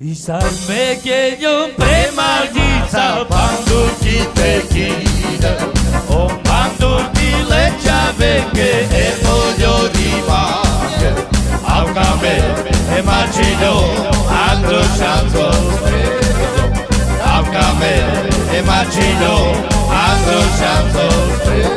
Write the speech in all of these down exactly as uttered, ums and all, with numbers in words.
Y salve que yo premaldita pandurki tequila o pandurki lechave que el pollo rivache al camel imagino andro chanzo al camel imagino andro chanzo.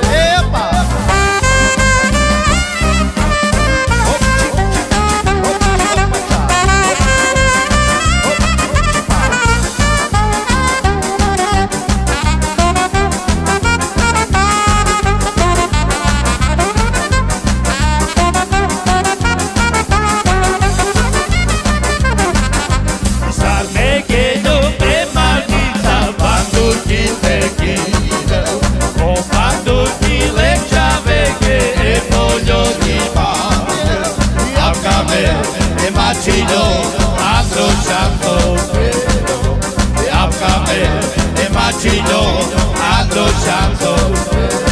Imagino andro chanzo al camel, imagino andro chanzo.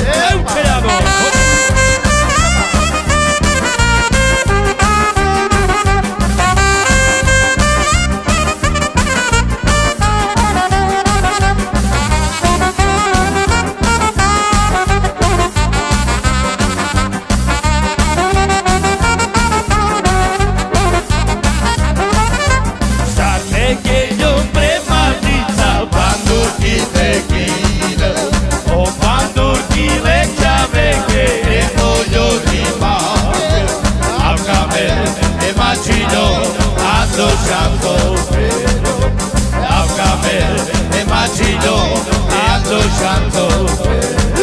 Ando chanzo al camel, imagino ando chanzo.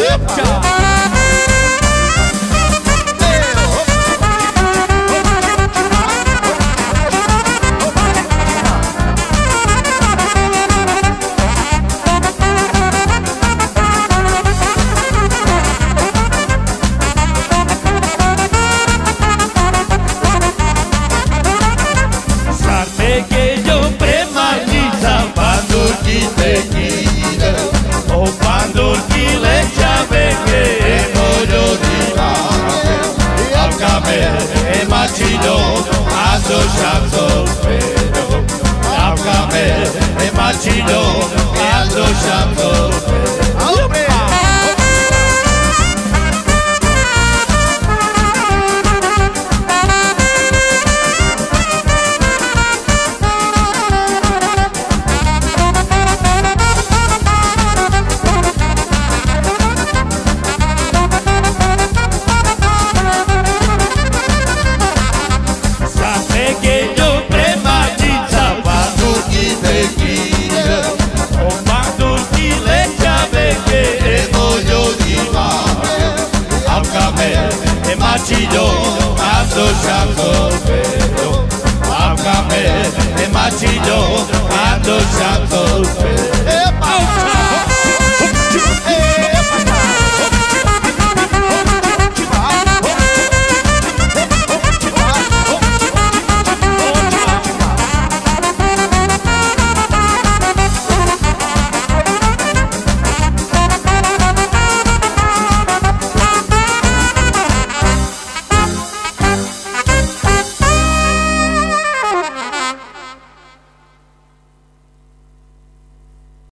Imagino ando chanzo al camel, imagino ando chanzo. Imagino ando chanzo